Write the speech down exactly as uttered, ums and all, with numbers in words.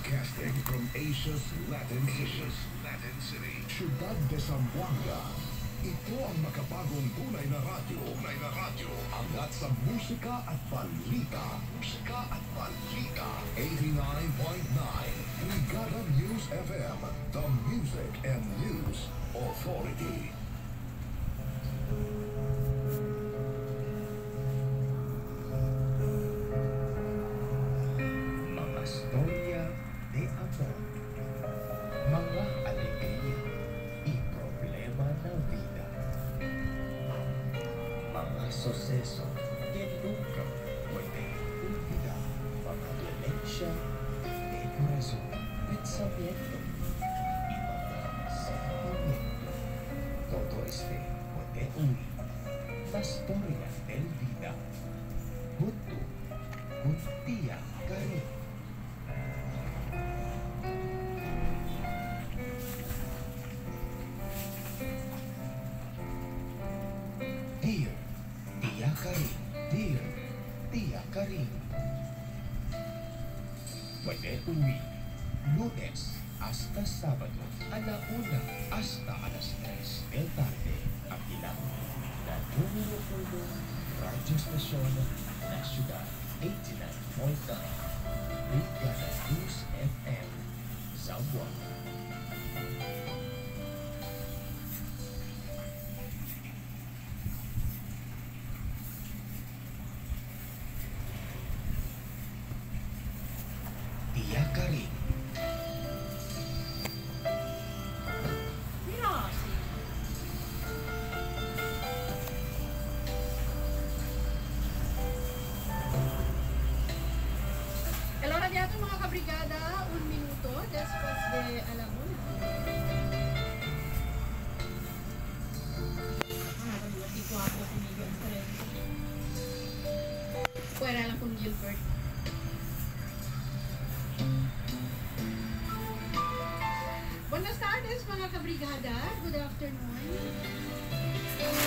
Broadcasting from Asia's Latin Asia's Latin City, Ciudad de Zamboanga. Ito ang makabagong tunay na radyo. Tunay na radyo. Angat sa musika at balita. Musika at balita. eighty-nine point nine Brigada News F M. The Music and News Authority. Mga storya de amor. Mga alegría y problema na vida. Mga suceso que nunca puede olvidar. Mga violencia, depresión, pensamiento y mga sentimiento. Todo este puede huir. La historia del vida. Junto, juntia, Karin. Dear Tia Karin, Dear Tia Karin. Puede uwi lunes hasta sábado a la una hasta a las tres del tarde ang ilang na numero uno radyo stasyon na Ciudad eighty-nine point nine Brigada News F M Zamboanga. Tia Karin. Hello, ragazzi, mga kabrigada. Un minuto después de a la una. Ah, di ko ako kumigil sa rin. Fuera lang kung Gilbert. Buenas tardes, mga kabrigada. Good afternoon.